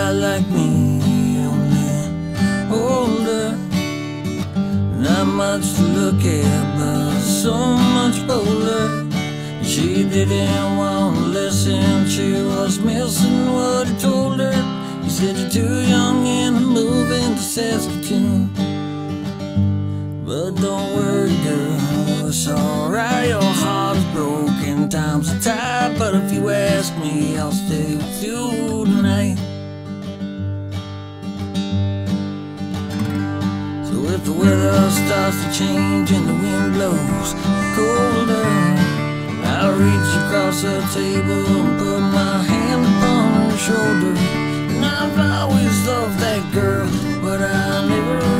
lot like me, only older. Not much to look at, but so much bolder. She didn't want to listen, she was missing what he told her. He said, you're too young and moving to Saskatoon. But don't worry, girl, it's alright. Your heart is broken, times are tight. But if you ask me, I'll stay with you tonight. So if the weather starts to change and the wind blows colder, I'll reach across the table and put my hand upon her shoulder. And I've always loved that girl, but I never